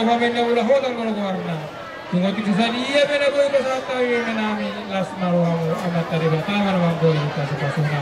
pamenya ulah hotan kalau warna. Tunggu tiga sani iya bena boy pasata iya menami las naruhamu amat tadi batama nama boy kasih pasuna.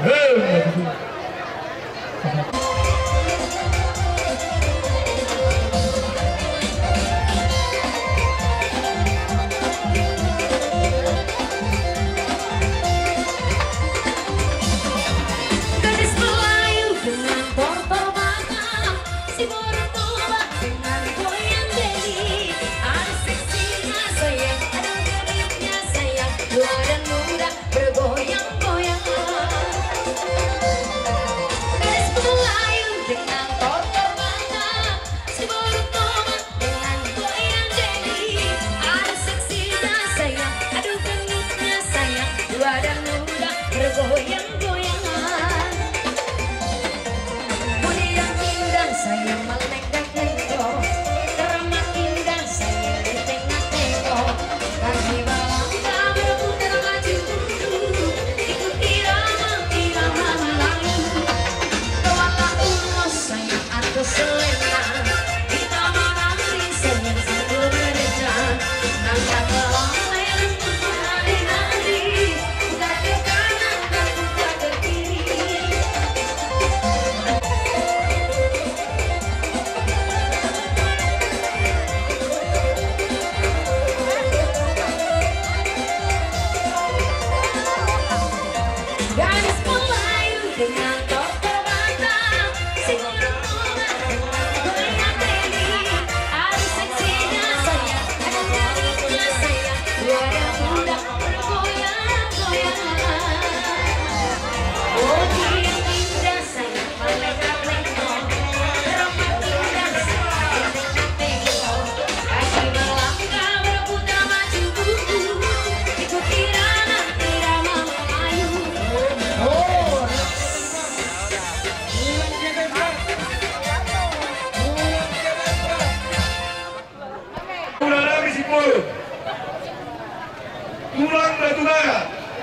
Tulang batu bara,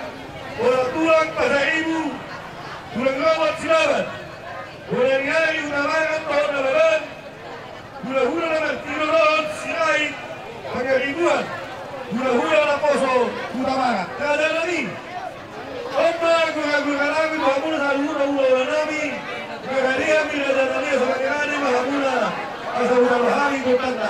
orang tulang pada ibu, tulang rawat silaban, orang nyari unamangan tahun lebaran, hula-hula lebar tiroron sirai, hanya ribuan, hula-hula laposo, unamangan, ada lagi. Opa, gura-gura lagi, mahamuna hula-hula nami, gagaria bila jatania sebagai ada mahamuna, asal udah kotanda.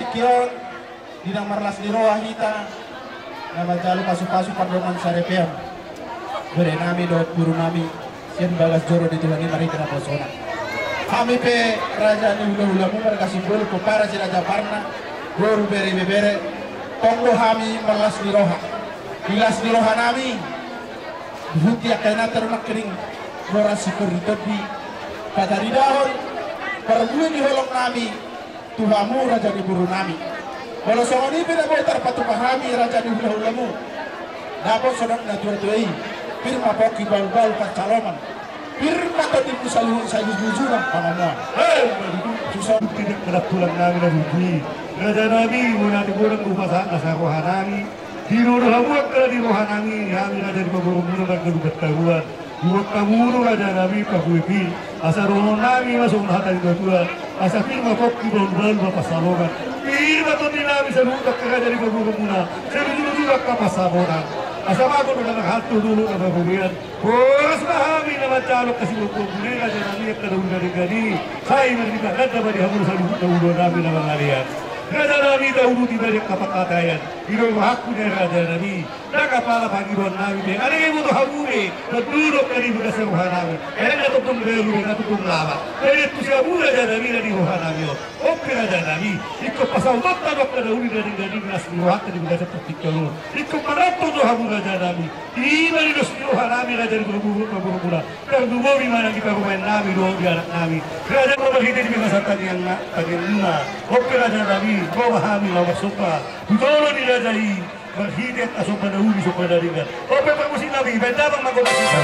kion dinang marlas di roa hita nama jalu pasu-pasu pandoman sarepean bere nami do guru nami sian bagas joro di tulangi mari kena posona kami pe raja ni hula-hula mu mereka simbol ko para si raja parna guru bere tonggo kami marlas di roha bilas di roha nami buti akana ternak kering gora sikur tebi pada ridahon perbuin di holong nami Tuhamu raja di buru nami. Kalau soal ini tidak boleh terpatu pahami raja di hula-hulamu. Dapat sedang natur tuai. Firma poki bal-bal pacaloman. Firma tadi musaluh saya jujuran pamamuan. Susah tidak kena tulang nami dan bukti. Raja nami muna di burung upasan asa rohanami. Di rohamuak kena di rohanami. Kami raja di burung-burung dan kelubat karuan. Buat kamu raja nami pakuipi. Asa rohanami masuk hatan kedua. Asa firma koki bal-bal pasalongan. Firma tadi nami serutak kena dari burung muna. Serutak kapasaboran. Asa aku udah hantu dulu sama kemudian. Bos kami nama calok kasih lupa bule raja nami yang kena udah digadi. Saya mereka kata pada hamil selalu udah nami nama kalian. Raja nami dahulu tidak ada kata-katayan. Hidung aku dari raja nami. Dah kepala pagi buat nami deh. Ada yang butuh hamure. Berduduk dari bekas ruhan nami. Ada tutup belu, ada tutup lava. Ada tu siapa raja nami dari ruhan nami. Oke raja nami. Ikut pasal mata dok ada uli dari bekas ruhan dari bekas seperti kalau. Ikut merapu tu hamu raja nami. Ini dari ruhan nami raja di buru-buru. Dan dua mana kita pemain nami dua di anak nami. Raja bapak kita di bekas tadi yang lima. Oke raja nami. Kau pahami lawan sopa. Tolong dirajai berhidat asal pada uli sopa dari kan. Oke permusim nabi. Benda bang makota kita.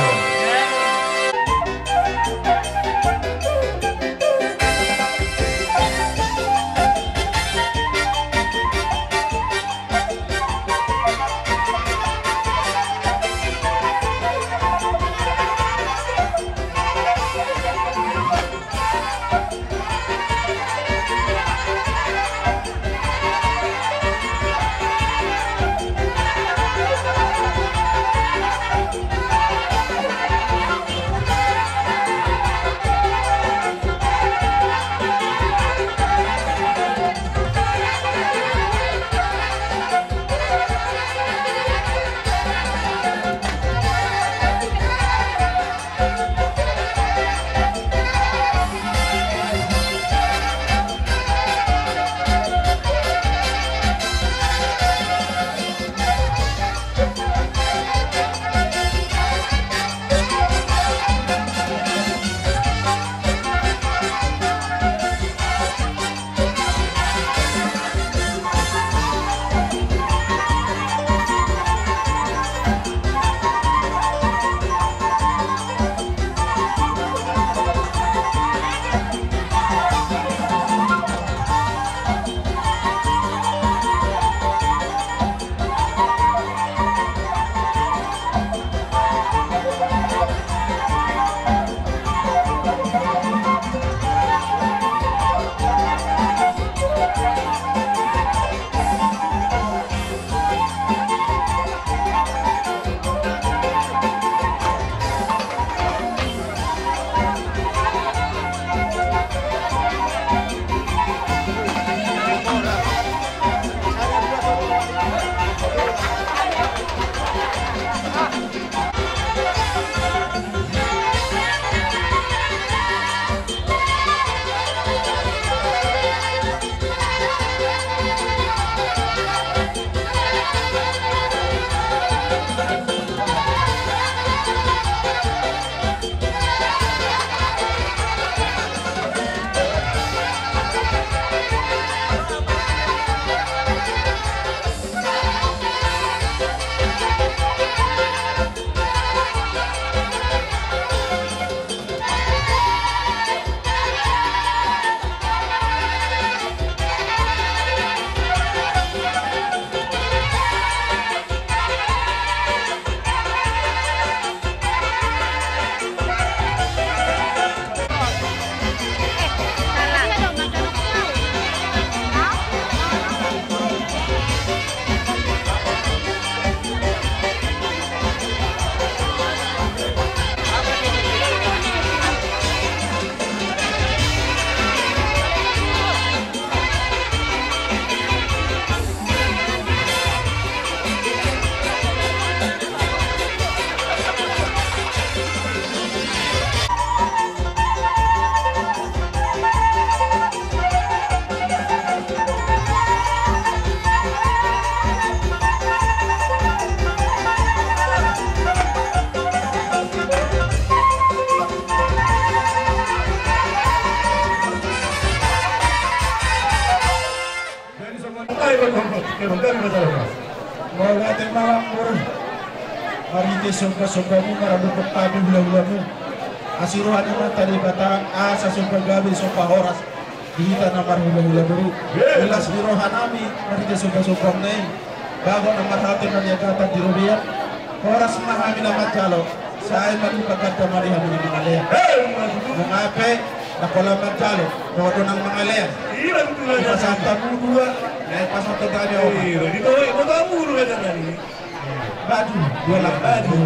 Berarti malam Marite sombra mu marabukot kami hula-hula mu. Asiruhan naman tadi batang asa sombra gabi sopa horas. Dihita namar hula-hula buru. Ilas birohan nami marite sombra nai. Bago namar hati maniagatan di rubiat. Horas mahami naman jalo. Saya magpagkat kamari kami ng mga leyan. Nangape, nakolaman jalo. Nodo ng mga leyan. Ipasanta mo dua. Ipasanta tayo ako. Dito, matamulo ka na rin. Baju, dua lang baju.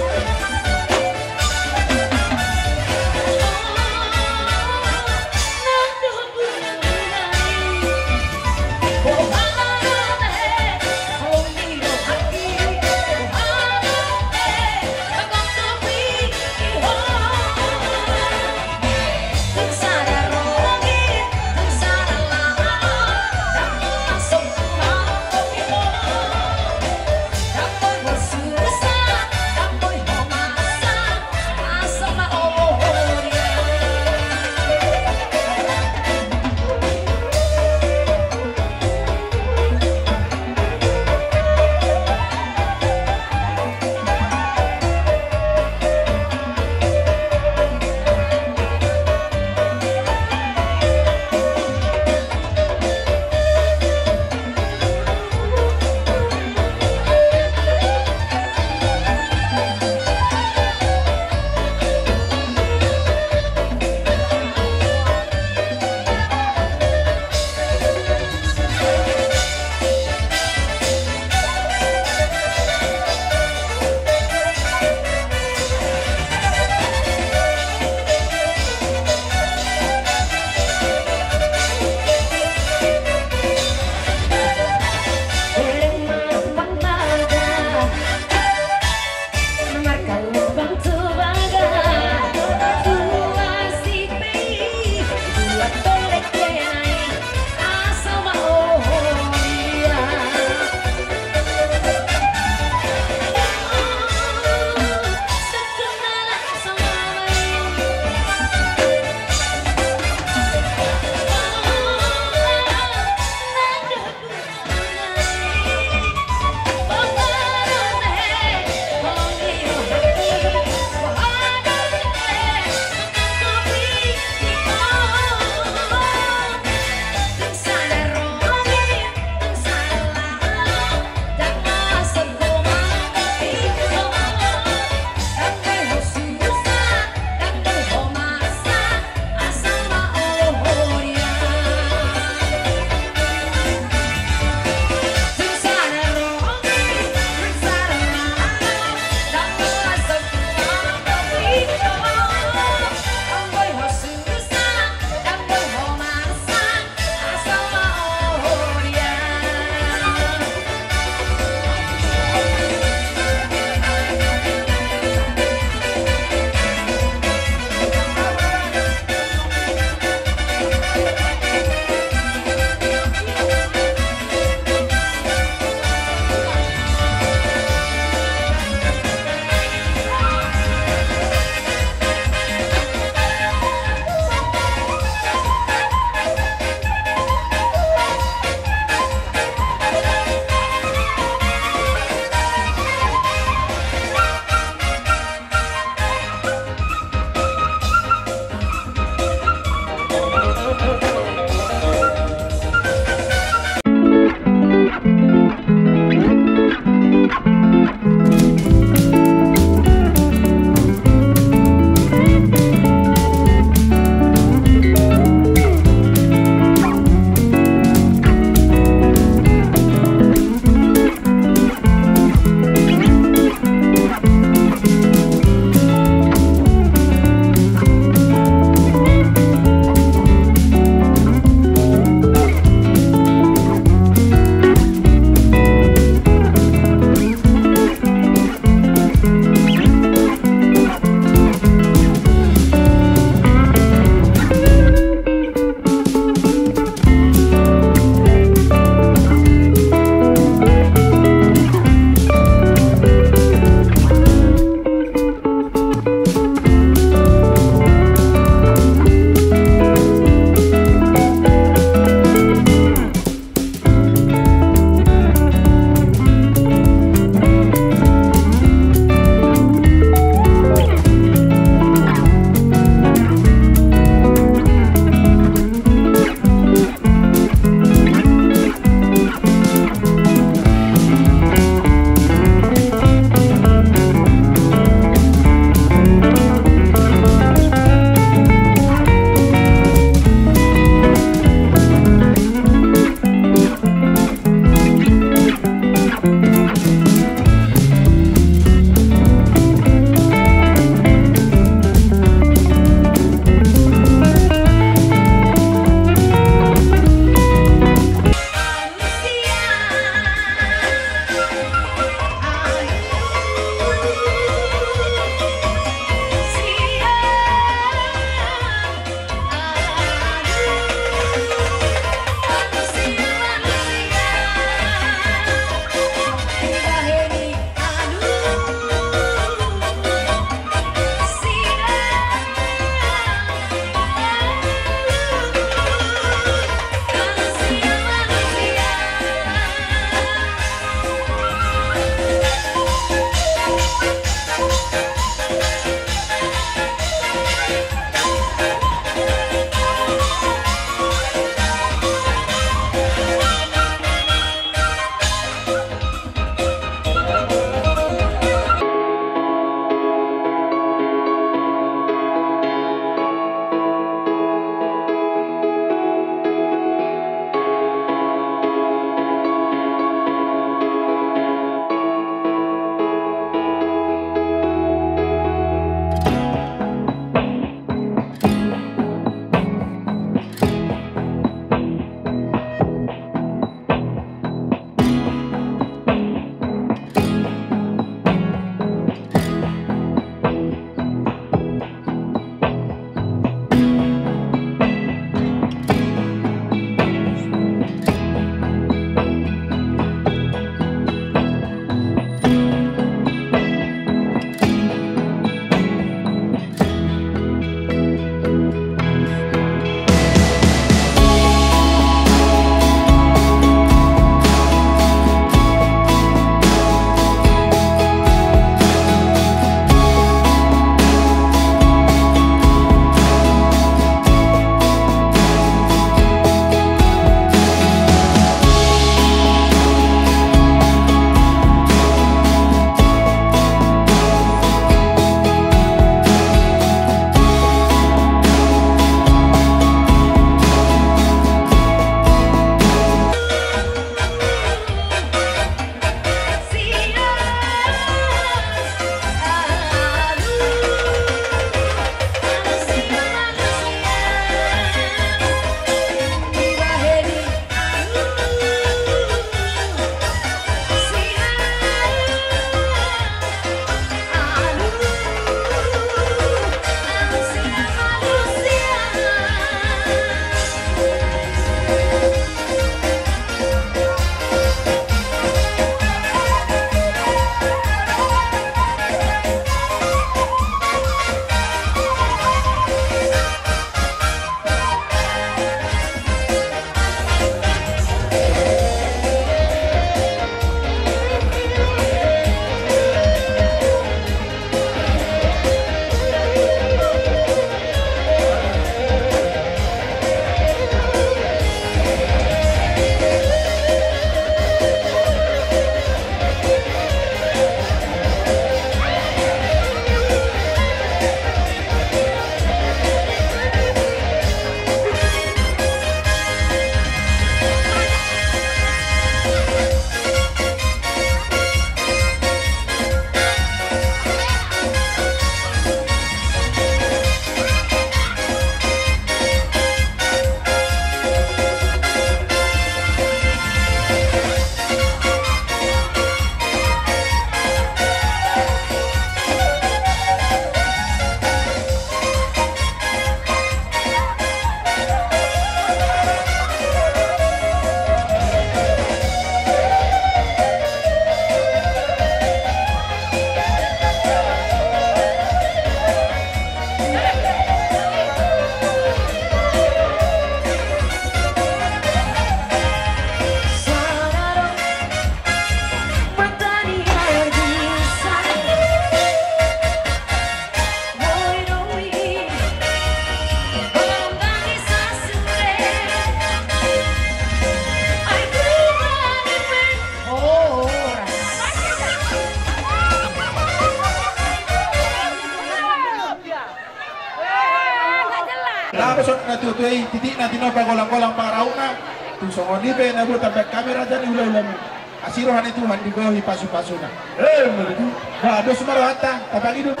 natutuy titik na tinopa golang-golang pangarauna tung songon libe na buta back kamera dan ulah-ulah asirohan itu handi gohi pasu-pasuna begitu nah dos marahata tapang itu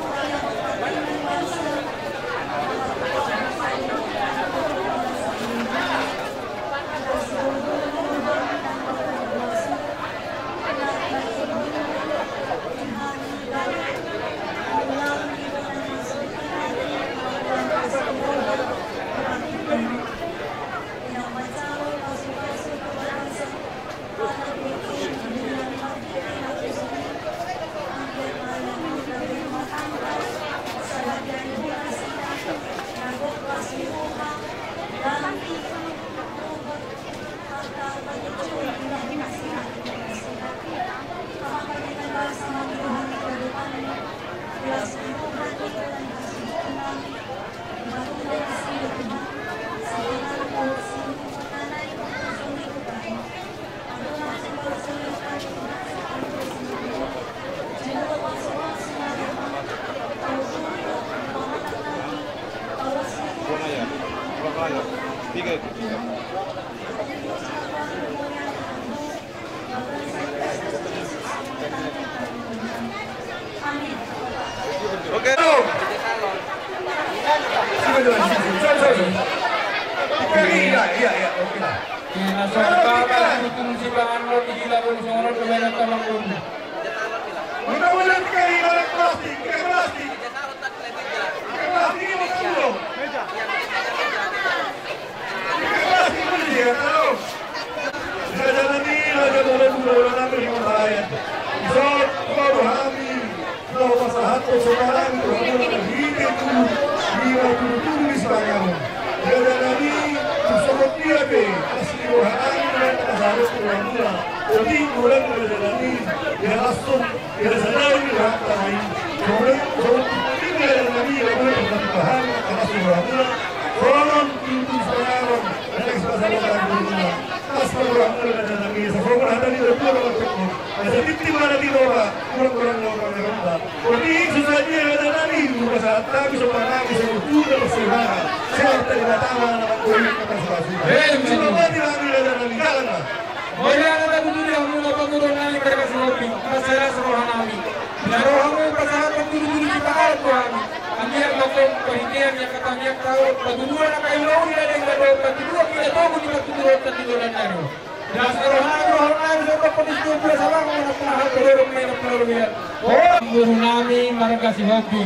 guru nami marga si hobi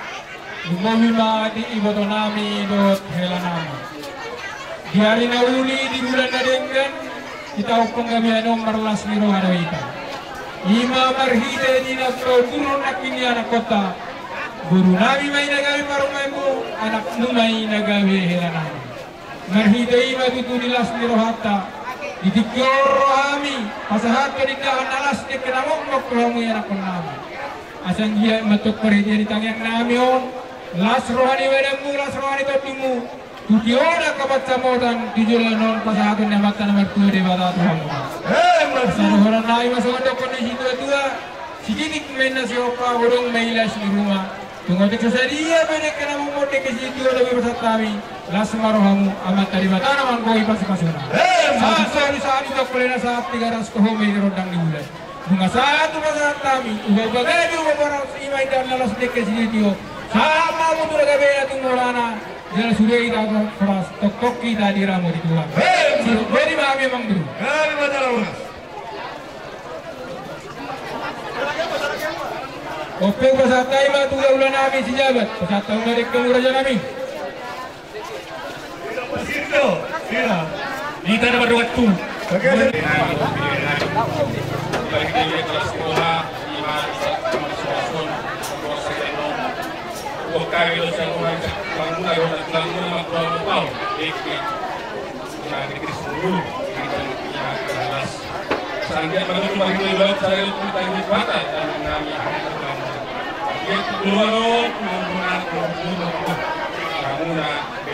lumahima di ibadah nami dot helanami di hari nauli di bulan nadenggan kita penggamian nomor las miro hadaita ima marhide di nafro guru nakini anak kota guru nami may nagawi marumaimu anak numay nagawi helanami marhide ima tutu di las miro hatta ditikyoro kami pasahat kedikahan alas di kenamong mokromu anak nami asan dia matuk perhatian di tangan namion las rohani wedemu las rohani totimu tukiona kabat samodan tujulanon pasahatun namatan nomor 2 di bawah Tuhan sarohoran nai masuk untuk kondisi tua sikinik mena siopa urung mailas di rumah tungotik sesadia banyak kena memotek ke situ lebih besar kami las marohamu amat tadi batana mangkoi pasukasuna saat itu pelena saat 300 kohome di rodang di bulan bunga satu masalah kami ubah bagay ubah barang imay dan nalas dekat situ sama mutu lagabe atung morana jalan sudah kita keras tok kita di ramu di tulang jadi mami memang dulu oke pasat taima tu ulah nami sijabat pasat tahu dari kemurahan nami kita dapat waktu bagi kelas sekolah lima sekolah bukan itu saya bangun ayo bangun makro pau iki jadi seluruh kita kelas sehingga bagi bagi lewat saya kita ini kata dan kami itu dulu menggunakan bangunan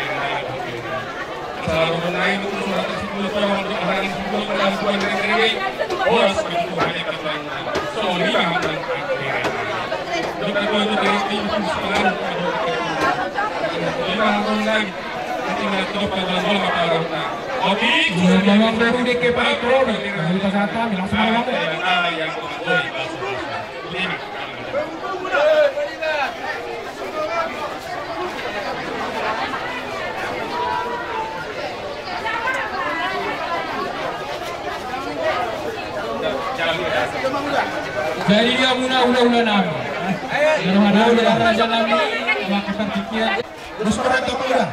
selalu menaik untuk surat tersebut orang untuk hari tersebut perlakuan dari orang seperti itu hanya keterangan soalnya dan kita itu dari tim sekolah lima tahun lagi Memang baru DK Patroli, kita kata langsung lewat. Jadi dia ulah nami. Ulah raja nami, melakukan pikiran. Terus orang tua udah.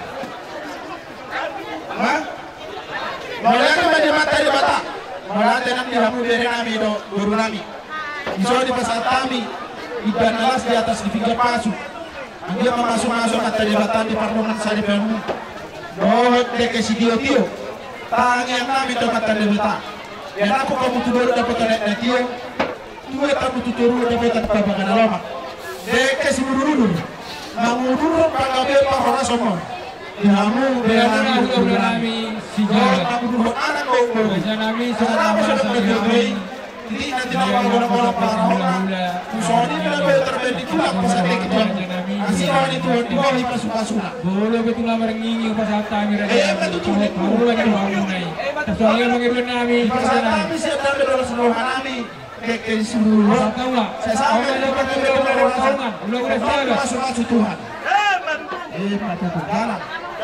Hah? Mereka mata di bata. Mereka nang di hamu dari nami do guru nami. Iso di pasar kami. Ikan alas di atas di pinggir pasu. Dia masuk mata di bata di parlemen saya di Peru. Doh deke si Tio. Tangan nami do mata di bata. Ya aku kamu tuh baru dapat anak Tio. Dua kamu tuh baru dapat babakan lama. Deke si buru-buru. Mangurur pagabe pahora semua. Dihamu berani nami sejarah. Kamu anak kau. Nami Sama sudah berjaya. Jadi nanti nama bola parahona. Musoni lebih terbentuk pula pasal itu. Asal itu di bawah pasuna. Boleh betul lah merengingi pasal kami raja. Boleh lagi bangunai. Soalnya mengirim nami. Pasal kami sedang berdoa seluruh nami. Kekeh seluruh. Tahu nggak? Saya sampai dapat berdoa. Udah jaga. Masuk Tuhan. Mata Tuhan.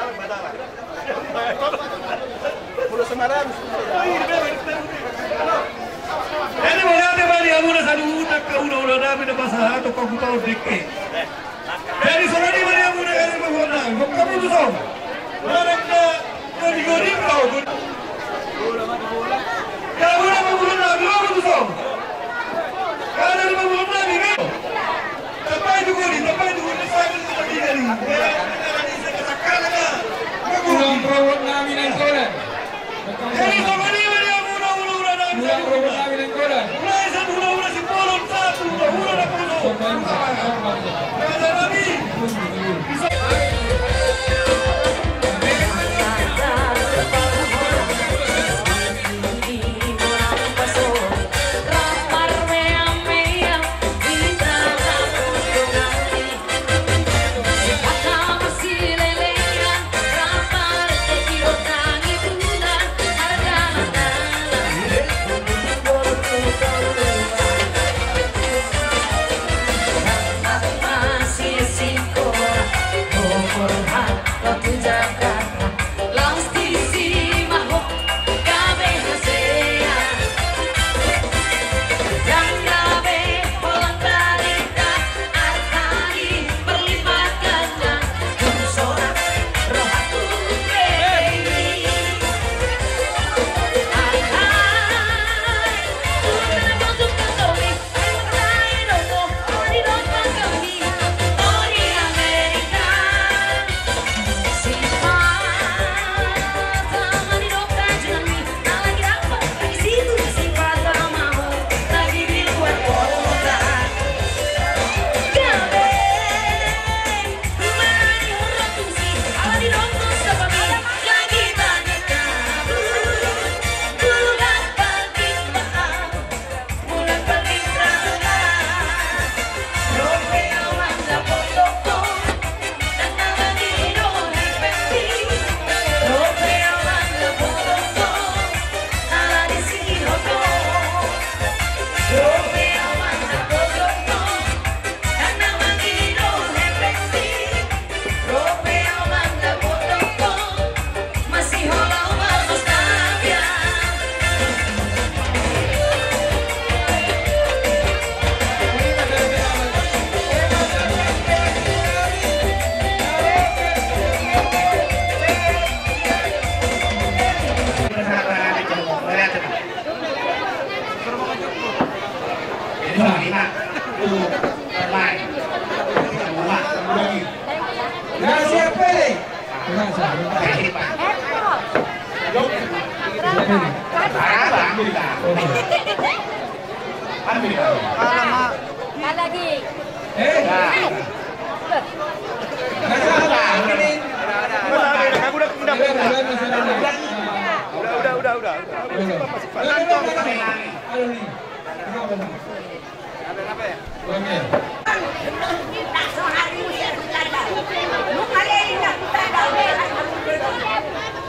Pulau Semarang. Ini boleh bani kamu nak satu utak kau udah nabi dah pasal atau kau tahu dikit. Jadi soalnya ni bani kamu nak kau menghormat. Kamu tu tahu. Orang dah digoreng kau. Kamu nak menghormat, kamu tu tahu. Kalau nak menghormat ni kau. Sampai tu gori saya kita tinggal ni. Saya katakan lah. Pulang perawat nami dan koran. Jadi soalnya ni bani kamu udah nabi. Pulang perawat nami dan koran. Mulai satu udah si polon satu udah nak polon. Ada nabi. Lagi. Oke.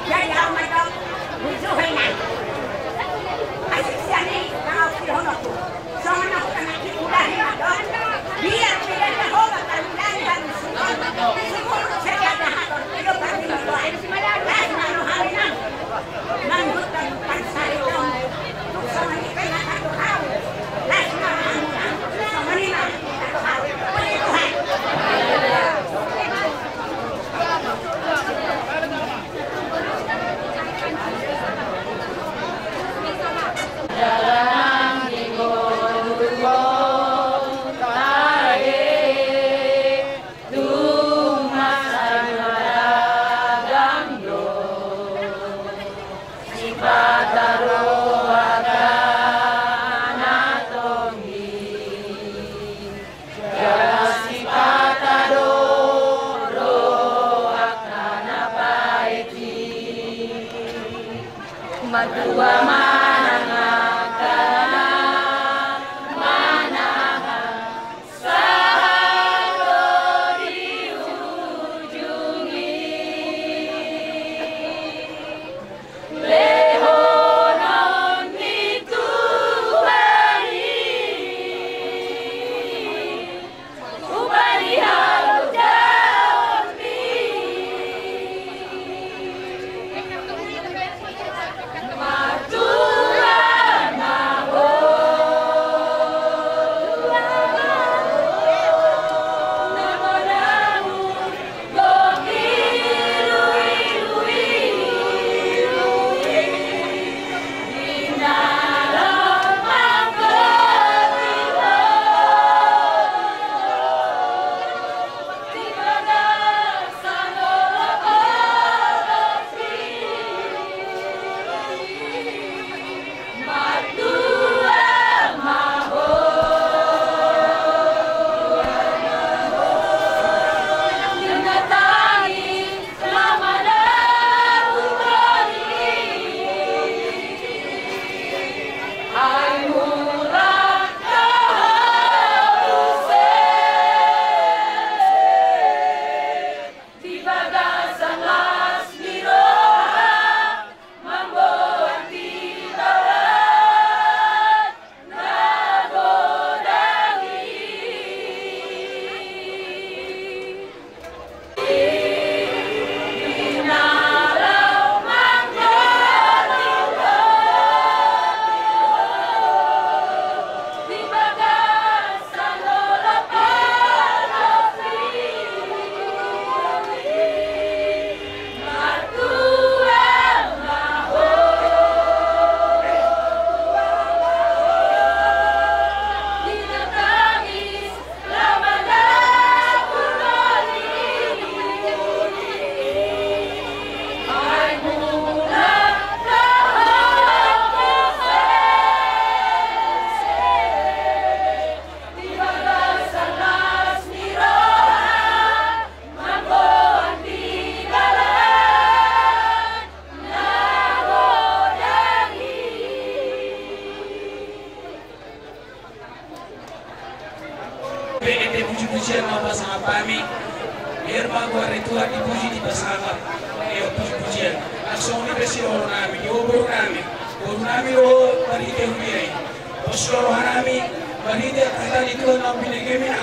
puji-pujian sama kami. Biar baguar itu dipuji di bersama. Puji-pujian. Langsung ini bersihol kami, diobor kami. Buru kami lo barite hubiai. Posloro kami barite kata itu nam binegemiana.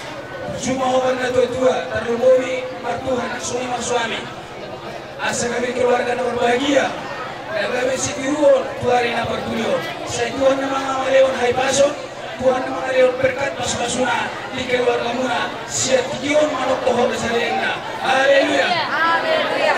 Cuma obat na tua terlebih martuhan langsung imam suami. Asa kami keluarga na berbahagia. Kami sitiruon tuari na bertulio. Saya Tuhan na mga maleon hai pasok. Tuhan na mga leon berkat pas-pasuna di keluarga muna. Siya tigion manok tohon sa lena. Haleluya. Haleluya.